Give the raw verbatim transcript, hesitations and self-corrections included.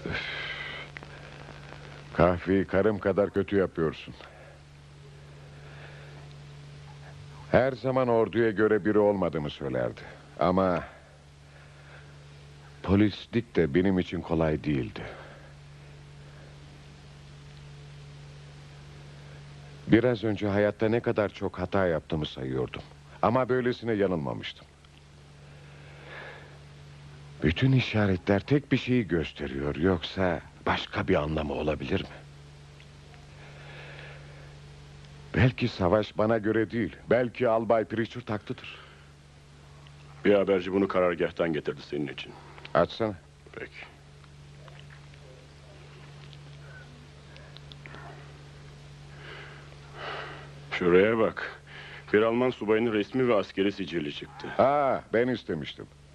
Kahveyi karım kadar kötü yapıyorsun. Her zaman orduya göre biri olmadığımı söylerdi. Ama polislik de benim için kolay değildi. Biraz önce hayatta ne kadar çok hata yaptığımı sayıyordum. Ama böylesine yanılmamıştım. Bütün işaretler tek bir şeyi gösteriyor. Yoksa başka bir anlamı olabilir mi? Belki savaş bana göre değil. Belki Albay Pritchard haklıdır. Bir haberci bunu karargâhtan getirdi senin için. Açsana. Peki. Şuraya bak. Bir Alman subayının resmi ve askeri sicili çıktı. Ha, ben istemiştim.